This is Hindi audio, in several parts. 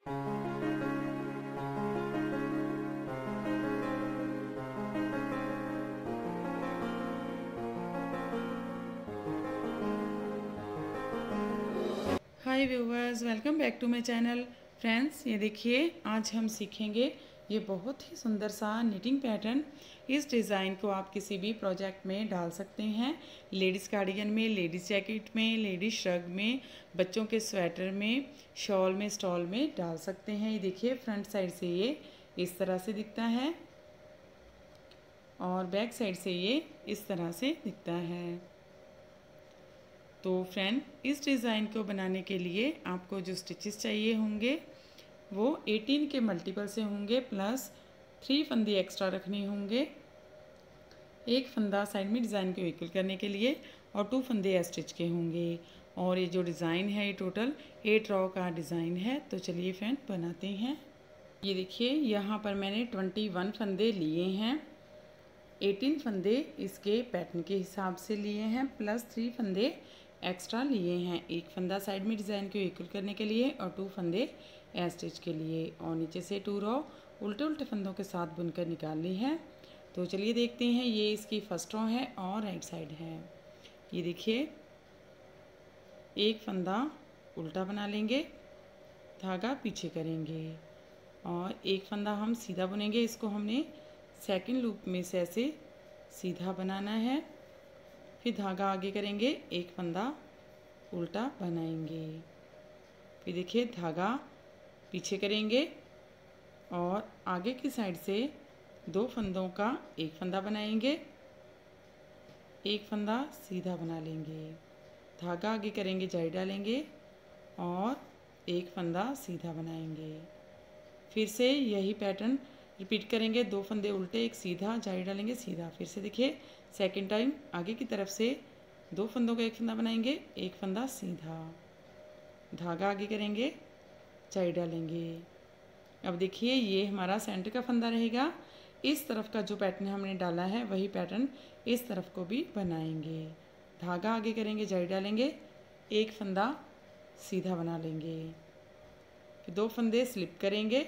Hi viewers, welcome back to my channel. Friends, ये देखिए आज हम सीखेंगे ये बहुत ही सुंदर सा निटिंग पैटर्न। इस डिज़ाइन को आप किसी भी प्रोजेक्ट में डाल सकते हैं। लेडीज़ कार्डिगन में, लेडीज़ जैकेट में, लेडीज़ श्रग में, बच्चों के स्वेटर में, शॉल में, स्टॉल में डाल सकते हैं। ये देखिए फ्रंट साइड से ये इस तरह से दिखता है और बैक साइड से ये इस तरह से दिखता है। तो फ्रेंड, इस डिज़ाइन को बनाने के लिए आपको जो स्टिचेस चाहिए होंगे वो 18 के मल्टीपल से होंगे, प्लस 3 फंदे एक्स्ट्रा रखने होंगे। एक फंदा साइड में डिज़ाइन को इक्वल करने के लिए और 2 फंदे स्टिच के होंगे। और ये जो डिज़ाइन है ये टोटल 8 रॉ का डिज़ाइन है। तो चलिए फ्रेंड बनाते हैं। ये देखिए यहाँ पर मैंने 21 फंदे लिए हैं। 18 फंदे इसके पैटर्न के हिसाब से लिए हैं, प्लस 3 फंदे एक्स्ट्रा लिए हैं। एक फंदा साइड में डिज़ाइन को इक्वल करने के लिए और 2 फंदे स्टिच के लिए, और नीचे से 2 रॉ उल्टे उल्टे फंदों के साथ बुनकर निकाल ली है। तो चलिए देखते हैं। ये इसकी फर्स्ट रॉ है और राइट साइड है। ये देखिए, एक फंदा उल्टा बना लेंगे, धागा पीछे करेंगे और एक फंदा हम सीधा बुनेंगे। इसको हमने सेकंड लूप में से ऐसे सीधा बनाना है। फिर धागा आगे करेंगे, एक फंदा उल्टा बनाएंगे। फिर देखिए धागा पीछे करेंगे और आगे की साइड से 2 फंदों का एक फंदा बनाएंगे, एक फंदा सीधा बना लेंगे। धागा आगे करेंगे, जारी डालेंगे और एक फंदा सीधा बनाएंगे। फिर से यही पैटर्न रिपीट करेंगे। 2 फंदे उल्टे, एक सीधा, जारी डालेंगे, सीधा। फिर से देखिए सेकंड टाइम आगे की तरफ से 2 फंदों का एक फंदा बनाएंगे, एक फंदा सीधा, धागा आगे करेंगे, जारी डालेंगे। अब देखिए ये हमारा सेंटर का फंदा रहेगा। इस तरफ का जो पैटर्न हमने डाला है वही पैटर्न इस तरफ को भी बनाएंगे। धागा आगे करेंगे, जारी डालेंगे, एक फंदा सीधा बना लेंगे। फिर 2 फंदे स्लिप करेंगे,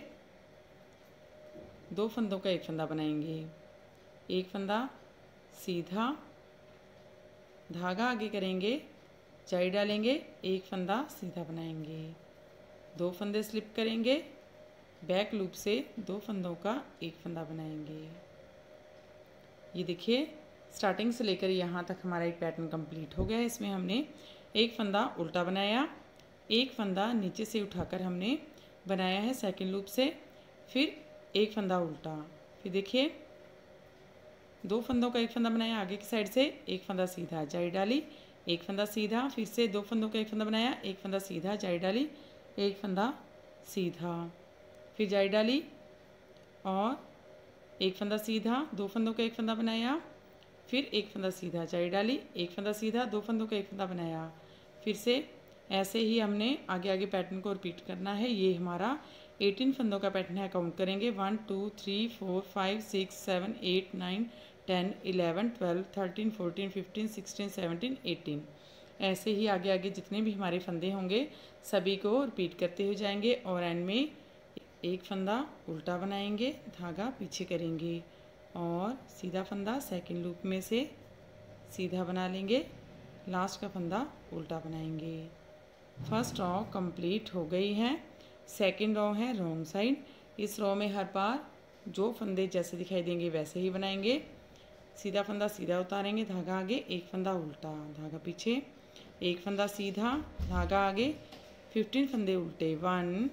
2 फंदों का एक फंदा बनाएंगे, एक फंदा सीधा, धागा आगे करेंगे, जारी डालेंगे, एक फंदा सीधा बनाएंगे, 2 फंदे स्लिप करेंगे, बैक लूप से 2 फंदों का एक फंदा बनाएंगे। ये देखिए स्टार्टिंग से लेकर यहाँ तक हमारा एक पैटर्न कंप्लीट हो गया है। इसमें हमने एक फंदा उल्टा बनाया, एक फंदा नीचे से उठाकर हमने बनाया है सेकंड लूप से, फिर एक फंदा उल्टा। फिर देखिए 2 फंदों का एक फंदा बनाया आगे की साइड से, एक फंदा सीधा, जारी डाली, एक फंदा सीधा। फिर से 2 फंदों का एक फंदा बनाया, एक फंदा सीधा, जारी डाली, एक फंदा सीधा, फिर जारी डाली और एक फंदा सीधा, 2 फंदों का एक फंदा बनाया, फिर एक फंदा सीधा, जारी डाली, एक फंदा सीधा, 2 फंदों का एक फंदा बनाया। फिर से ऐसे ही हमने आगे आगे पैटर्न को रिपीट करना है। ये हमारा 18 फंदों का पैटर्न है। काउंट करेंगे 1 2 3 4 5 6 7 8 9 10 11 12 13 14 15 16 17 18। ऐसे ही आगे आगे जितने भी हमारे फंदे होंगे सभी को रिपीट करते हुए जाएंगे और एंड में एक फंदा उल्टा बनाएंगे, धागा पीछे करेंगे और सीधा फंदा सेकंड लूप में से सीधा बना लेंगे, लास्ट का फंदा उल्टा बनाएंगे। फर्स्ट रॉ कंप्लीट हो गई है। सेकंड रॉ है रॉन्ग साइड। इस रॉ में हर बार जो फंदे जैसे दिखाई देंगे वैसे ही बनाएंगे। सीधा फंदा सीधा उतारेंगे, धागा आगे, एक फंदा उल्टा, धागा पीछे, एक फंदा सीधा, धागा आगे, 15 फंदे उल्टे, 1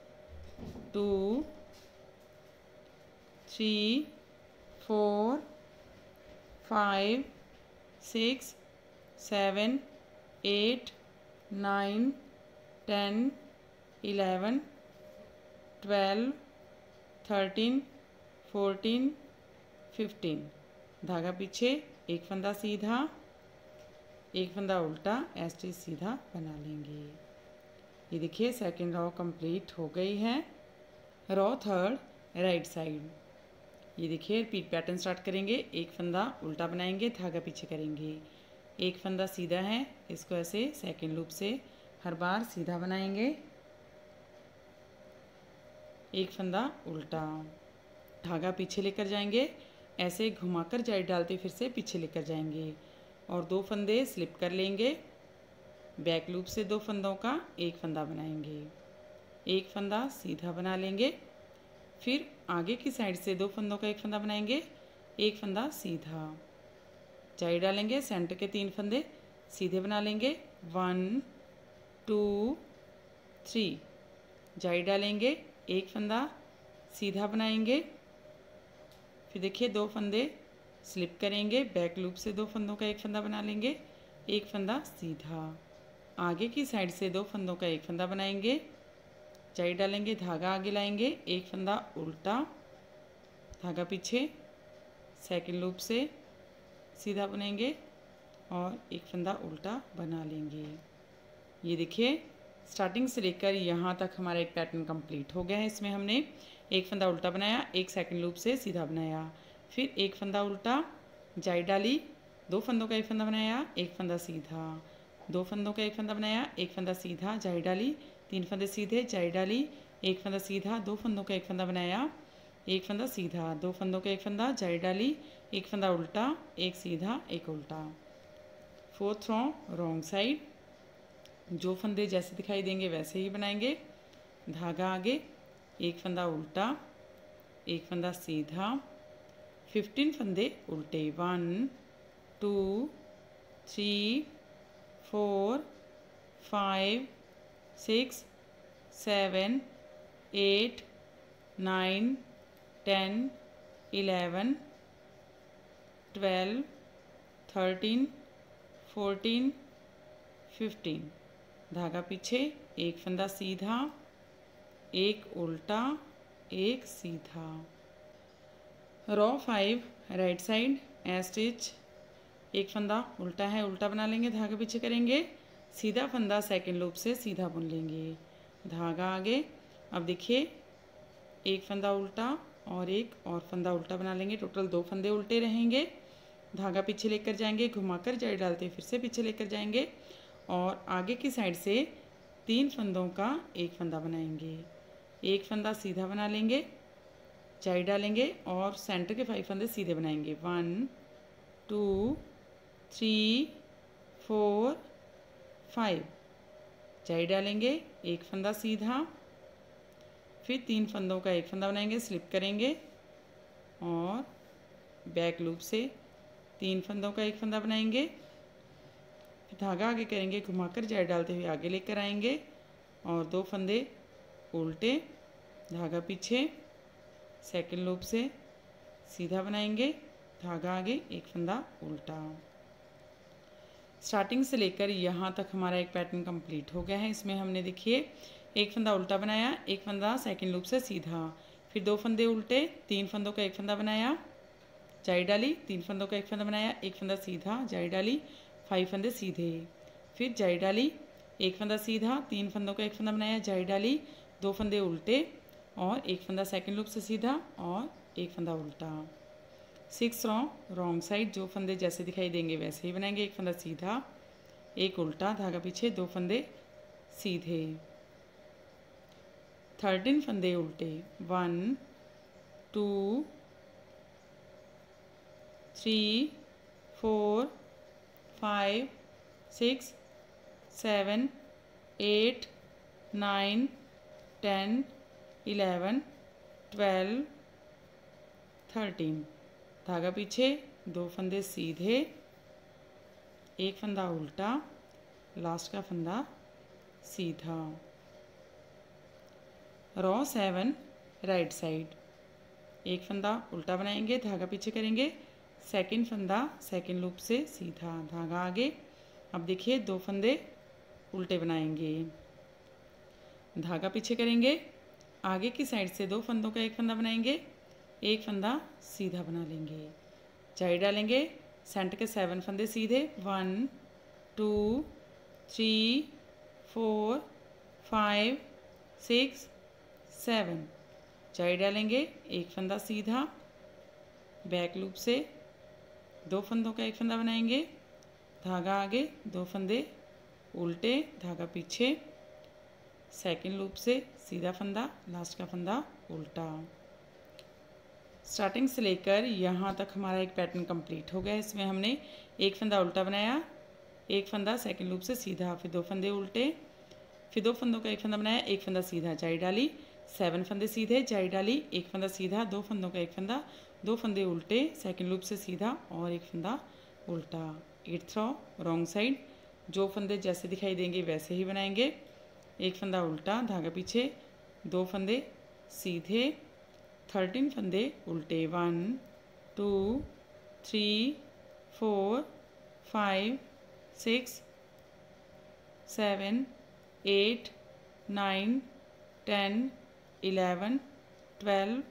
2 3 4 5 6 7 8 9 10 11 12 13 14 15। धागा पीछे, एक फंदा सीधा, एक फंदा उल्टा, ऐसे सीधा बना लेंगे। ये देखिए सेकंड रॉ कंप्लीट हो गई है। Row third right side. ये देखिए रिपीट पैटर्न स्टार्ट करेंगे। एक फंदा उल्टा बनाएंगे, धागा पीछे करेंगे, एक फंदा सीधा है, इसको ऐसे सेकंड लूप से हर बार सीधा बनाएंगे, एक फंदा उल्टा, धागा पीछे लेकर जाएंगे, ऐसे घुमाकर जाइड डालते फिर से पीछे लेकर जाएंगे और 2 फंदे स्लिप कर लेंगे। बैक लूप से 2 फंदों का एक फंदा बनाएंगे, एक फंदा सीधा बना लेंगे, फिर आगे की साइड से 2 फंदों का एक फंदा बनाएंगे, एक फंदा सीधा, जाइड डालेंगे, सेंटर के 3 फंदे सीधे बना लेंगे, 1 2 3, जाइड डालेंगे, एक फंदा सीधा बनाएंगे, फिर देखिए 2 फंदे स्लिप करेंगे, बैक लूप से 2 फंदों का एक फंदा बना लेंगे, एक फंदा सीधा, आगे की साइड से 2 फंदों का एक फंदा बनाएंगे, जाइड डालेंगे, धागा आगे लाएंगे, एक फंदा उल्टा, धागा पीछे, सेकंड लूप से सीधा बुनेंगे और एक फंदा उल्टा बना लेंगे। ये देखिए स्टार्टिंग से लेकर यहाँ तक हमारा एक पैटर्न कंप्लीट हो गया है। इसमें हमने एक फंदा उल्टा बनाया, एक सेकंड लूप से सीधा बनाया, फिर एक फंदा उल्टा, जाइड डाली, 2 फंदों का एक फंदा बनाया, एक फंदा सीधा, 2 फंदों का एक फंदा बनाया, एक फंदा सीधा, जाइड डाली, 3 फंदे सीधे, जाइड डाली, एक फंदा सीधा, 2 फंदों का एक फंदा बनाया, एक फंदा सीधा, 2 फंदों का एक फंदा, जाइड डाली, एक फंदा उल्टा, एक सीधा, एक उल्टा। 4th रो रॉन्ग साइड, जो फंदे जैसे दिखाई देंगे वैसे ही बनाएंगे, धागा आगे, एक फंदा उल्टा, एक फंदा सीधा, 15 फंदे उल्टे, 1 2 3 4 5 6 7 8 9 10 11 12 13 14 15, धागा पीछे, एक फंदा सीधा, एक उल्टा, एक सीधा। Row 5 right side a stitch, एक फंदा उल्टा है, उल्टा बना लेंगे, धागे पीछे करेंगे, सीधा फंदा सेकंड लूप से सीधा बुन लेंगे, धागा आगे। अब देखिए एक फंदा उल्टा और एक और फंदा उल्टा बना लेंगे, टोटल 2 फंदे उल्टे रहेंगे, धागा पीछे लेकर जाएंगे, घुमाकर जाइड डालते फिर से पीछे लेकर जाएंगे और आगे की साइड से 3 फंदों का एक फंदा बनाएंगे, एक फंदा सीधा बना लेंगे, जाइड डालेंगे और सेंटर के 5 फंदे सीधे बनाएंगे, 1 2 3 4 5, जाइड डालेंगे, एक फंदा सीधा, फिर 3 फंदों का एक फंदा बनाएंगे, स्लिप करेंगे और बैक लूप से 3 फंदों का एक फंदा बनाएंगे, फिर धागा आगे करेंगे, घुमाकर जाइड डालते हुए आगे लेकर आएंगे और 2 फंदे उल्टे, धागा पीछे, सेकंड लूप से सीधा बनाएंगे, धागा आगे, एक फंदा उल्टा। स्टार्टिंग से लेकर यहाँ तक हमारा एक पैटर्न कंप्लीट हो गया है। इसमें हमने देखिए एक फंदा उल्टा बनाया, एक फंदा सेकंड लूप से सीधा, फिर 2 फंदे उल्टे, 3 फंदों का एक फंदा बनाया, जाइड डाली, 3 फंदों का एक फंदा बनाया, एक फंदा सीधा, जाइड डाली, 5 फंदे सीधे, फिर जाइड डाली, एक फंदा सीधा, 3 फंदों का एक फंदा बनाया, जाइड डाली, 2 फंदे उल्टे और एक फंदा सेकंड लूप से सीधा और एक फंदा उल्टा। 6 रो रॉन्ग साइड, जो फंदे जैसे दिखाई देंगे वैसे ही बनाएंगे, एक फंदा सीधा, एक उल्टा, धागा पीछे, 2 फंदे सीधे, 13 फंदे उल्टे, 1 2 3 4 5 6 7 8 9 10 11 12 13, धागा पीछे, 2 फंदे सीधे, एक फंदा उल्टा, लास्ट का फंदा सीधा। रो 7 राइट साइड, एक फंदा उल्टा बनाएंगे, धागा पीछे करेंगे, सेकंड फंदा सेकंड लूप से सीधा, धागा आगे। अब देखिए 2 फंदे उल्टे बनाएंगे, धागा पीछे करेंगे, आगे की साइड से 2 फंदों का एक फंदा बनाएंगे, एक फंदा सीधा बना लेंगे, जाइड डालेंगे, सेंटर के 7 फंदे सीधे, 1 2 3 4 5 6 7, जाइड डालेंगे, एक फंदा सीधा, बैक लूप से 2 फंदों का एक फंदा बनाएंगे, धागा आगे, 2 फंदे उल्टे, धागा पीछे, सेकंड लूप से सीधा फंदा, लास्ट का फंदा उल्टा। स्टार्टिंग से लेकर यहाँ तक हमारा एक पैटर्न कंप्लीट हो गया। इसमें हमने एक फंदा उल्टा बनाया, एक फंदा सेकंड लूप से सीधा, फिर 2 फंदे उल्टे, फिर 2 फंदों का एक फंदा बनाया, एक फंदा सीधा जाई डाली, 7 फंदे सीधे जाई डाली, एक फंदा सीधा, 2 फंदों का एक फंदा, 2 फंदे उल्टे सेकंड लूप से सीधा और एक फंदा उल्टा। 8th रो रॉन्ग साइड, जो फंदे जैसे दिखाई देंगे वैसे ही बनाएंगे। एक फंदा उल्टा, धागा पीछे, 2 फंदे सीधे, 13 फंदे उल्टे। 1 2 3 4 5 6 7 8 9 10 11 12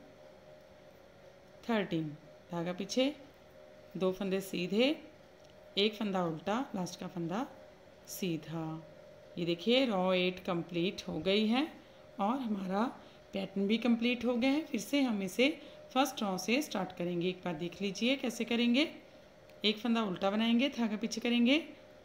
13। धागा पीछे, 2 फंदे सीधे, एक फंदा उल्टा, लास्ट का फंदा सीधा। ये देखिए रो 8 कंप्लीट हो गई है और हमारा पैटर्न भी कंप्लीट हो गया है। फिर से हम इसे फर्स्ट रो से स्टार्ट करेंगे। एक बार देख लीजिए कैसे करेंगे। एक फंदा उल्टा बनाएंगे, धागा पीछे करेंगे,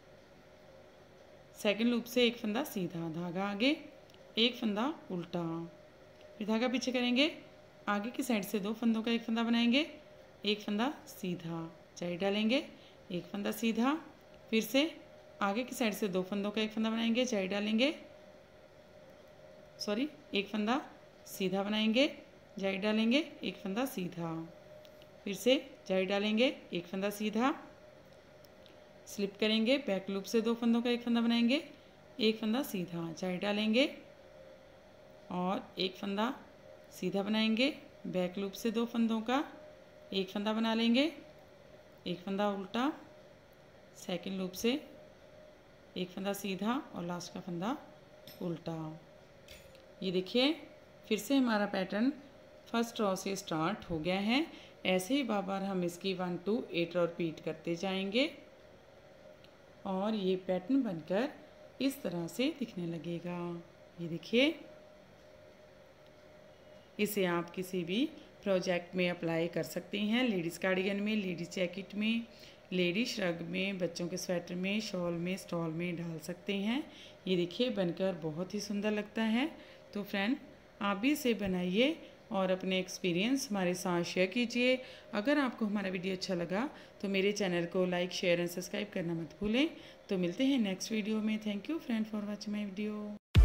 सेकंड लूप से एक फंदा सीधा, धागा आगे, एक फंदा उल्टा, फिर धागा पीछे करेंगे, आगे की साइड से 2 फंदों का एक फंदा बनाएंगे, एक फंदा सीधा जाई डालेंगे, एक फंदा सीधा, फिर से आगे की साइड से 2 फंदों का एक फंदा बनाएंगे, जाई डालेंगे, सॉरी एक फंदा सीधा बनाएंगे, जाई डालेंगे, एक फंदा सीधा, फिर से जाई डालेंगे, एक फंदा सीधा, स्लिप करेंगे, बैक लूप से 2 फंदों का एक फंदा बनाएंगे, एक फंदा सीधा जाई डालेंगे और एक फंदा सीधा बनाएंगे, बैक लूप से 2 फंदों का एक फंदा बना लेंगे, एक फंदा उल्टा, सेकंड लूप से एक फंदा सीधा और लास्ट का फंदा उल्टा। ये देखिए फिर से हमारा पैटर्न फर्स्ट रो से स्टार्ट हो गया है। ऐसे ही बार हम इसकी 1 to 8 रो रिपीट करते जाएंगे और ये पैटर्न बनकर इस तरह से दिखने लगेगा। ये देखिए, इसे आप किसी भी प्रोजेक्ट में अप्लाई कर सकते हैं। लेडीज़ कार्डिगन में, लेडीज़ जैकेट में, लेडीज श्रग में, बच्चों के स्वेटर में, शॉल में, स्टॉल में डाल सकते हैं। ये देखिए बनकर बहुत ही सुंदर लगता है। तो फ्रेंड आप भी इसे बनाइए और अपने एक्सपीरियंस हमारे साथ शेयर कीजिए। अगर आपको हमारा वीडियो अच्छा लगा तो मेरे चैनल को लाइक, शेयर एंड सब्सक्राइब करना मत भूलें। तो मिलते हैं नेक्स्ट वीडियो में। Thank you friend for watching my video.